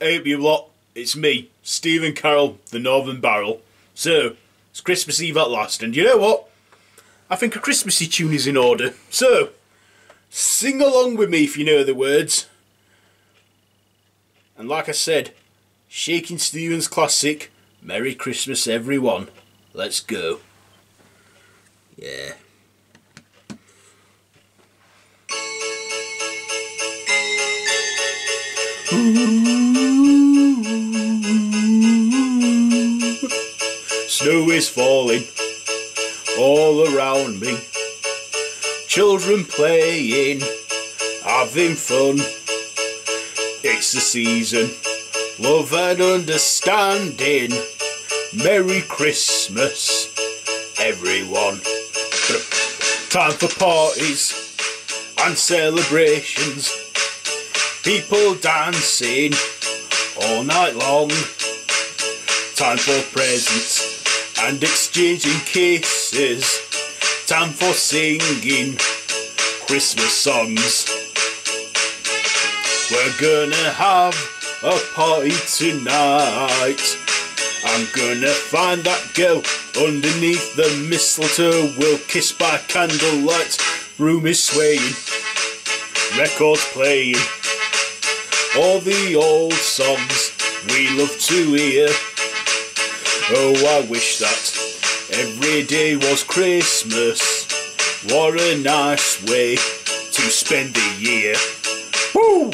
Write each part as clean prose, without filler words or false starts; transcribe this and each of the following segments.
Hey up you lot, it's me, Stephen Carroll, the Northern Barrel. So, it's Christmas Eve at last, and you know what? I think a Christmassy tune is in order. So, sing along with me if you know the words. And like I said, Shakin' Stevens classic, Merry Christmas everyone. Let's go. Yeah. Snow is falling all around me. Children playing, having fun. It's the season, love and understanding. Merry Christmas, everyone. Time for parties and celebrations. People dancing all night long. Time for presents and exchanging kisses. Time for singing Christmas songs. We're gonna have a party tonight. I'm gonna find that girl underneath the mistletoe. We'll kiss by candlelight. Room is swaying, records playing. All the old songs we love to hear. Oh, I wish that every day was Christmas. What a nice way to spend the year. Woo!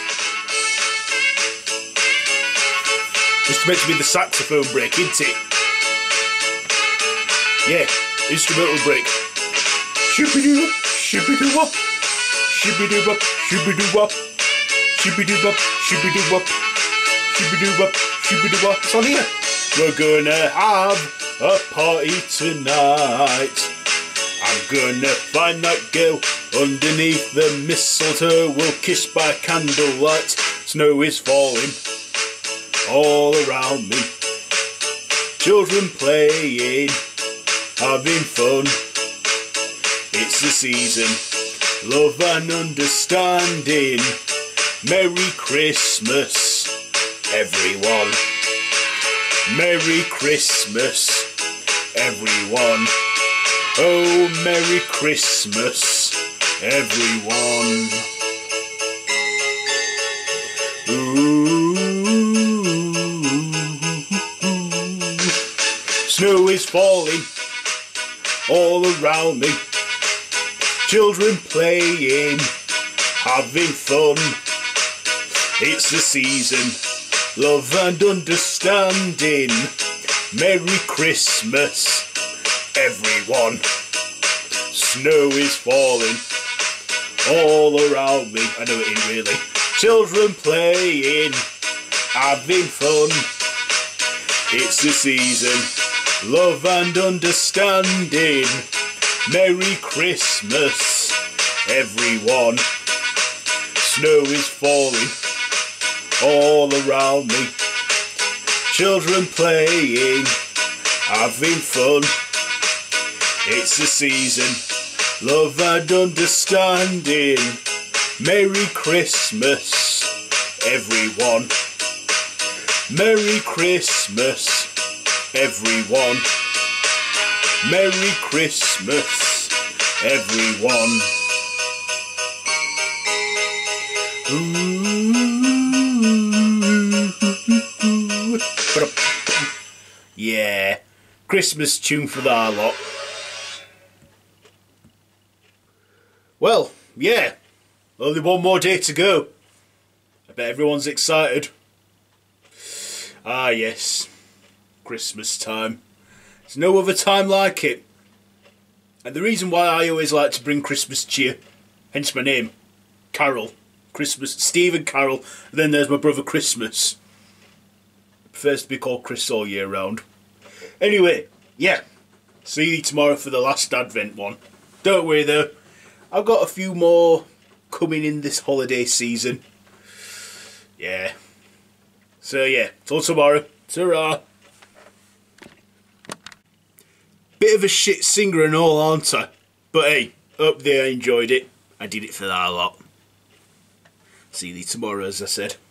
It's meant to be the saxophone break, isn't it? Yeah, instrumental break. Shibby-doo, shibby-doo-wop, shibby-doo-wop, shibby-doo-wop, shibby-doo-wop, shibby-doo-wop, shibby-doo-wop, shibby-doo-wop. It's on here. We're gonna have a party tonight. I'm gonna find that girl underneath the mistletoe. We'll kiss by candlelight. Snow is falling all around me. Children playing, having fun. It's the season, love and understanding. Merry Christmas, everyone. Merry Christmas, everyone. Oh, Merry Christmas, everyone. Ooh. Snow is falling all around me. Children playing, having fun. It's the season, love and understanding. Merry Christmas, everyone. Snow is falling all around me. I know it ain't really. Children playing, having fun. It's the season, love and understanding. Merry Christmas, everyone. Snow is falling all around me. Children playing, having fun. It's the season, love and understanding. Merry Christmas, everyone. Merry Christmas, everyone. Merry Christmas, everyone. Yeah, Christmas tune for that lot. Well, yeah, only one more day to go. I bet everyone's excited. Ah yes, Christmas time. There's no other time like it. And the reason why I always like to bring Christmas cheer, hence my name, Carroll. Christmas, Stephen Carroll, and then there's my brother Christmas. Prefers to be called Chris all year round. Anyway, yeah, see you tomorrow for the last Advent one. Don't worry though, I've got a few more coming in this holiday season. Yeah. So yeah, till tomorrow. Ta-ra. Bit of a shit singer and all, aren't I? But hey, hope they enjoyed it. I did it for that lot. See you tomorrow, as I said.